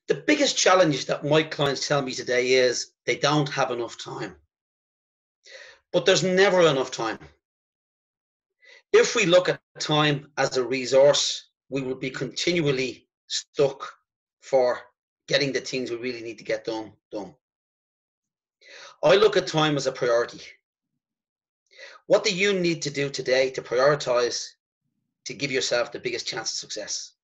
The biggest challenge that my clients tell me today is they don't have enough time. But there's never enough time. If we look at time as a resource, we will be continually stuck for getting the things we really need to get done. I look at time as a priority. What do you need to do today to prioritize to give yourself the biggest chance of success?